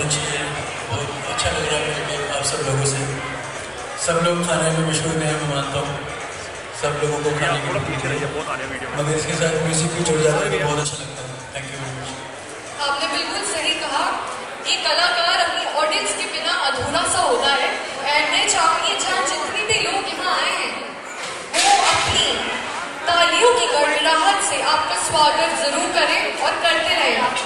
अच्छी है, बहुत अच्छा लग रहा है मुझे आप सब लोगों से। सब लोग खाने में मशहूर हैं, मैं मानता हूँ, सब लोगों को खाने के लिए, मगर इसके साथ म्यूजिक भी जुड़ जाता है तो बहुत अच्छा लगता है। Thank you very much. आपने बिल्कुल सही कहा, एक कलाकार अपनी ऑडियंस के बिना अधूरा सा होता है। एंड मैं चाहूंगी जहाँ जितने भी लोग यहाँ आए हैं वो अपनी तालियों की गड़गड़ाहट से आपका स्वागत जरूर करें और करते रहें।